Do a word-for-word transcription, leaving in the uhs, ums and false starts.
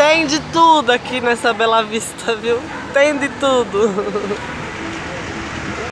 Tem de tudo aqui nessa Bela Vista, viu? Tem de tudo.